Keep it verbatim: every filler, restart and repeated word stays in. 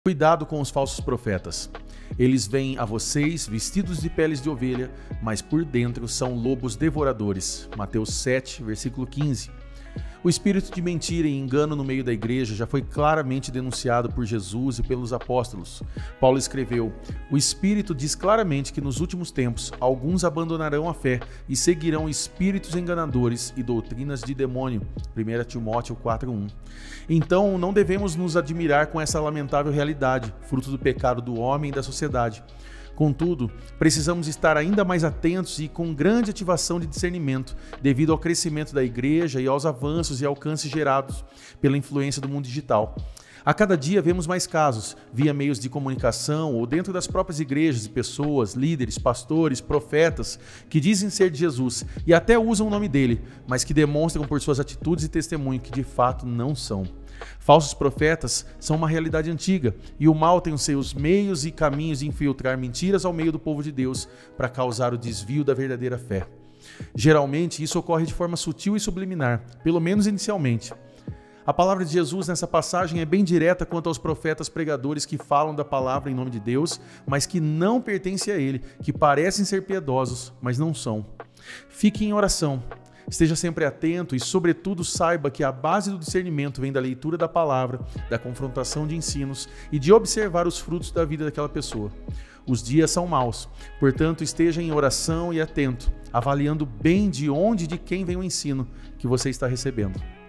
Cuidado com os falsos profetas. Eles vêm a vocês vestidos de peles de ovelha, mas por dentro são lobos devoradores. Mateus sete, versículo quinze. O espírito de mentira e engano no meio da igreja já foi claramente denunciado por Jesus e pelos apóstolos. Paulo escreveu: o Espírito diz claramente que nos últimos tempos alguns abandonarão a fé e seguirão espíritos enganadores e doutrinas de demônio. primeira Timóteo quatro, um. Então não devemos nos admirar com essa lamentável realidade, fruto do pecado do homem e da sociedade. Contudo, precisamos estar ainda mais atentos e com grande ativação de discernimento, devido ao crescimento da igreja e aos avanços e alcances gerados pela influência do mundo digital. A cada dia vemos mais casos, via meios de comunicação ou dentro das próprias igrejas, de pessoas, líderes, pastores, profetas, que dizem ser de Jesus e até usam o nome dele, mas que demonstram por suas atitudes e testemunho que de fato não são. Falsos profetas são uma realidade antiga e o mal tem os seus meios e caminhos de infiltrar mentiras ao meio do povo de Deus para causar o desvio da verdadeira fé. Geralmente isso ocorre de forma sutil e subliminar, pelo menos inicialmente. A palavra de Jesus nessa passagem é bem direta quanto aos profetas pregadores que falam da palavra em nome de Deus, mas que não pertencem a ele, que parecem ser piedosos, mas não são. Fique em oração. Esteja sempre atento e, sobretudo, saiba que a base do discernimento vem da leitura da palavra, da confrontação de ensinos e de observar os frutos da vida daquela pessoa. Os dias são maus, portanto, esteja em oração e atento, avaliando bem de onde e de quem vem o ensino que você está recebendo.